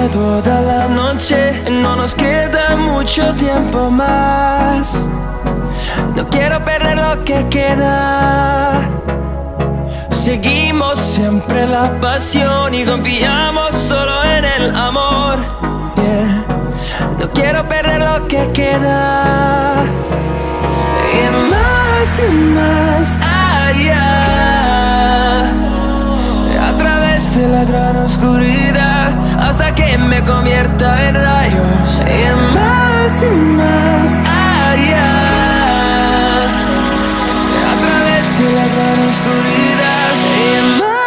toda la noche, no nos queda mucho tiempo más. No quiero perder lo que queda. Seguimos siempre la pasión y confiamos solo en el amor. Yeah. No quiero perder lo que queda. Y más allá, a través de la gran oscuridad, hasta que me convierta en rayos. Y más allá, a través de la gran oscuridad. Y más allá.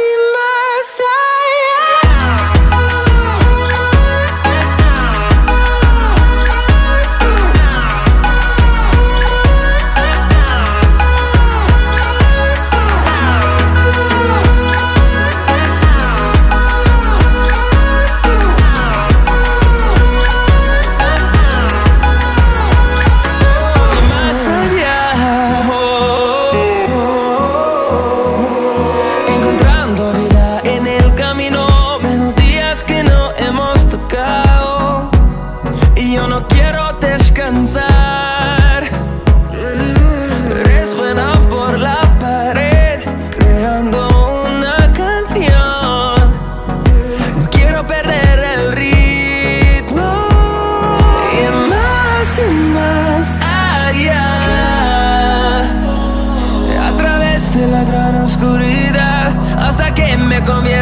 Resuena por la pared, creando una canción. No quiero perder el ritmo. Y más allá, a través de la gran oscuridad, hasta que me convierta